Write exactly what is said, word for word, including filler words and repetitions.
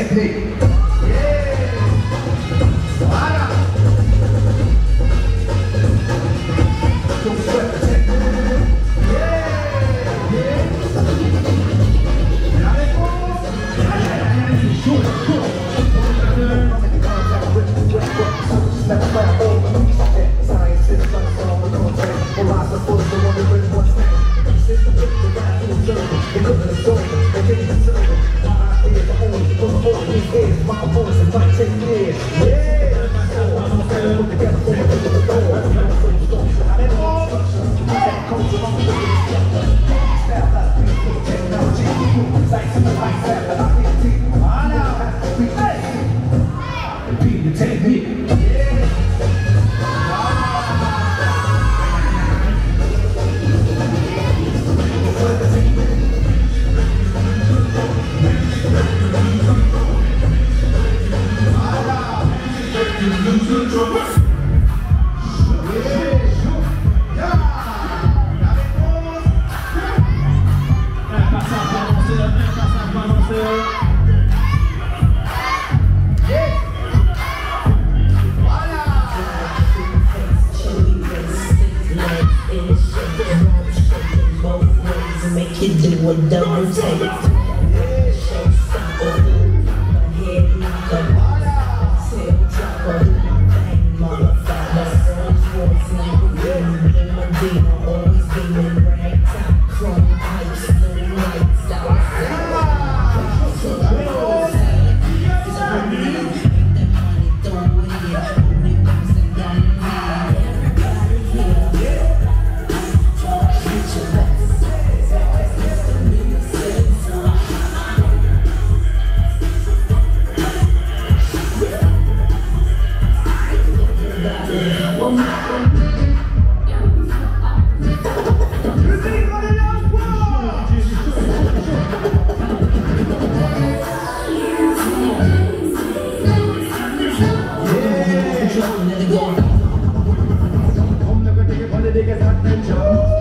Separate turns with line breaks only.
technique. Yeah. Voilà. Don't sweat the technique. Yeah. Yeah. La réponse. Chaud, chaud. Science is like all the content. Philosophers are wondering what's next. Since the book, the rap will serve. They couldn't have sold it. They didn't deserve it. My idea, the only, for the whole thing is my voice and my take years. Yeah! Put together for the people of the door. How they all? That culture, I'm looking at it. Style out of people, technology. Like some of my style that I can't see. I know how to be. Repeat the technique.
Make you do a double take. Showstopper, my head knock up, tail dropper, bang motherfucker. Rolls Royce, Lamborghini, Medina, always beaming ragtop, chrome pipes, no lights out.
Om the good thing, the niggas have been